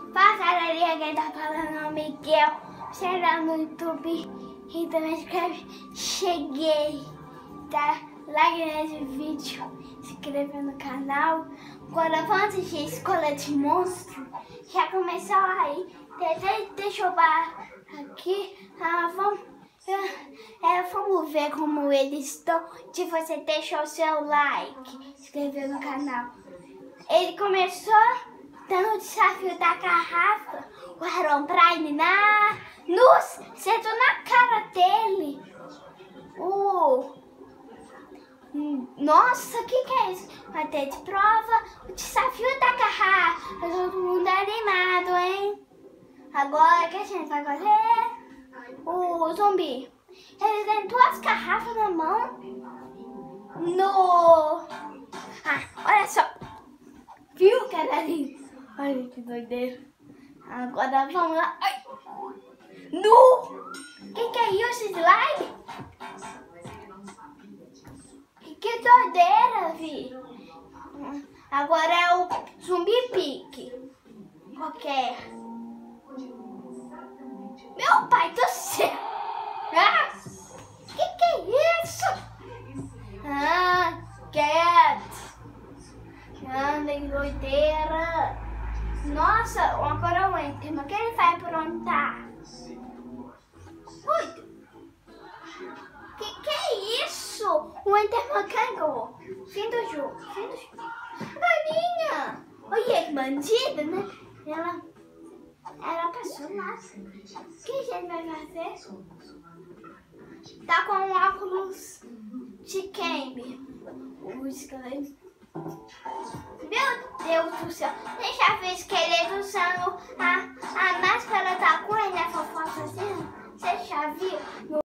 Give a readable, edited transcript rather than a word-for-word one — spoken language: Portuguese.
Fala galerinha, quem tá falando é o Miguel. Você lá no YouTube e também escreve cheguei. Dá like nesse vídeo, se inscreva no canal. Agora vamos assistir Escola de Monstros. Já começou aí. Deixa eu parar aqui. Vamos ver como eles estão. Se você deixou o seu like, se inscrever no canal. Ele começou dando o desafio da garrafa, o Heron Prime sentou na cara dele. Nossa, o que é isso? Vai ter de prova o desafio da garrafa. Tá todo mundo animado, hein? Agora o que a gente vai fazer? O zumbi. Ele tem duas garrafas na mão. Olha só. Viu, galerinha? Olha que doideira. Agora vamos lá. Ai. Que é isso, slime? Que doideira, vi. Agora é o zumbi pique. Qualquer. Meu pai do céu. Que é isso? Quieto. Que doideira. Nossa, agora o Enter, mas o que ele vai aprontar? Ui. Que é isso? O Enter mecânico. Fim do jogo. Galinha. Olha que bandida, né? Ela passou lá. O que a gente vai fazer? Tá com um óculos de game. O esqueleto. Meu Deus do céu. Deixa ver o esqueleto usando a máscara da cor, né? Fofoca assim. Você já viu?